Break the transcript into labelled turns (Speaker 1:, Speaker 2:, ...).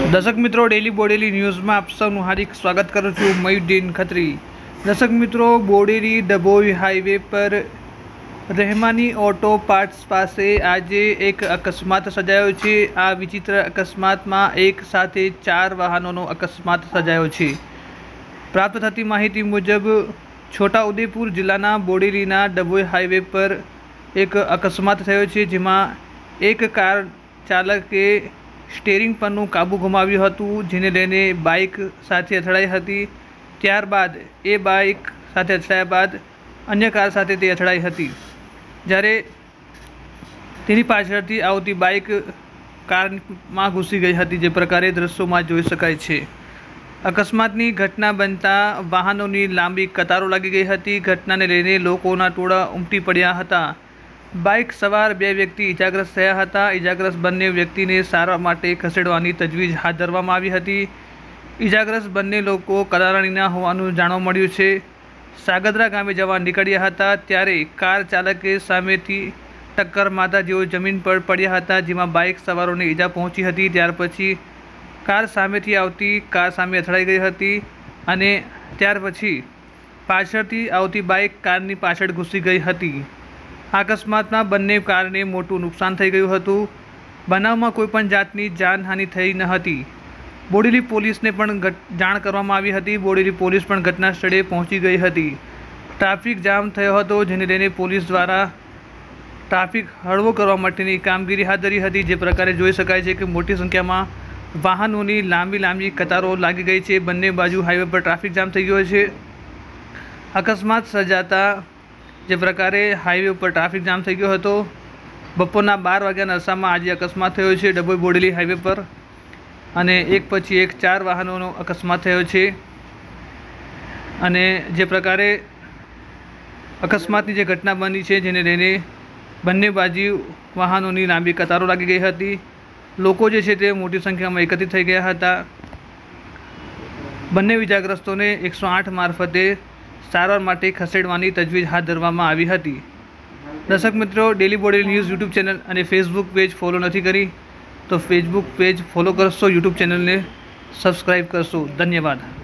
Speaker 1: दर्शक मित्रों daily Bodeli news में आप सबનું हार्दिक स्वागत करूँ छूँ। मयूद्दीन खत्री। दर्शक मित्रों बोडेली डभोई हाईवे पर રહેમાની ઓટો પાર્ટ્સ પાસે આજે એક અકસ્માત સર્જાયો છે। આ વિચિત્ર અકસ્માતમાં એક સાથે 4 વાહનોનો અકસ્માત સર્જાયો છે। પ્રાપ્ત થતી માહિતી મુજબ છોટાઉદેપુર જિલ્લાના બોડેલીના ડભોઈ હાઈવે પર એક અકસ્માત થયો છે, જેમાં એક કાર ચાલકે સ્ટીયરિંગ પરનું કાબુ ગુમાવ્યું હતું, જેને લઈને બાઇક સાથે અથડાઈ હતી। ત્યારબાદ એ બાઇક સાથે અથડાયા બાદ અન્ય કાર સાથે તે અથડાઈ હતી, જ્યારે તેની પાછળથી આવતી બાઇક કારમાં ઘૂસી ગઈ હતી, જે પ્રકારે દ્રશ્યોમાં જોઈ શકાય છે। અકસ્માતની ઘટના બનતા વાહનોની લાંબી કતારો લાગી ગઈ હતી। ઘટનાને લઈને લોકોના ટોળા ઉમટી પડ્યા હતા। બાઇક સવાર 2 વ્યક્તિ ઇજાગ્રસ્ત થયા હતા। ઇજાગ્રસ્ત બંને વ્યક્તિને સારવાર માટે ખસેડવાની તજવીજ હાથ ધરવામાં આવી હતી। ઇજાગ્રસ્ત બંને લોકો કરારાણીના હોવાનું જાણવા મળ્યું છે। સાગદરા ગામે જવા નીકળ્યા હતા ત્યારે કાર ચાલકે સામેથી ટક્કર મારતા જેઓ જમીન પર પડ્યા હતા, જેમાં બાઇક સવારોને ઈજા પહોંચી હતી। ત્યાર પછી કાર સામેથી આવતી કાર સામે અથડાઈ ગઈ હતી અને ત્યાર પછી પાછળથી આવતી બાઇક કારની પાછળ ઘૂસી ગઈ હતી। આ અકસ્માતમાં બંને કારને મોટું નુકસાન થઈ ગયું હતું। બનાવમાં કોઈપણ જાતની જાનહાનિ થઈ ન હતી। બોડેલી પોલીસને પણ જાણ કરવામાં આવી હતી। બોડેલી પોલીસ પણ ઘટના સ્થળે પહોંચી ગઈ હતી। ટ્રાફિક જામ થયો હતો, જેને લઈને પોલીસ દ્વારા ટ્રાફિક હળવો કરવા માટેની કામગીરી હાથ ધરી હતી। જે પ્રકારે જોઈ શકાય છે કે મોટી સંખ્યામાં વાહનોની લાંબી કતારો લાગી ગઈ છે। બંને બાજુ હાઈવે પર ટ્રાફિક જામ થઈ ગયો છે। અકસ્માત સર્જાતા જે પ્રકારે હાઈવે ઉપર ટ્રાફિક જામ થઈ ગયો હતો। બપોરના 12 વાગ્યાના અરસામાં આજે અકસ્માત થયો છે ડભોઈ બોડેલી હાઈવે પર, અને એક પછી એક 4 વાહનોનો અકસ્માત થયો છે। અને જે પ્રકારે અકસ્માતની જે ઘટના બની છે, જેને લઈને બંને બાજુ વાહનોની લાંબી કતારો લાગી ગઈ હતી। લોકો જે છે તે મોટી સંખ્યામાં એકત્રિત થઈ ગયા હતા। બંને ઇજાગ્રસ્તોને 108 મારફતે સારવાર માટે ખસેડવાની તજવીજ હાથ ધરવામાં આવી હતી। દર્શક મિત્રો, daily Bodeli news YouTube channel અને ફેસબુક પેજ ફોલો નથી કરી તો ફેસબુક પેજ ફોલો કરશો, યુટ્યુબ ચેનલને સબસ્ક્રાઈબ કરશો। ધન્યવાદ।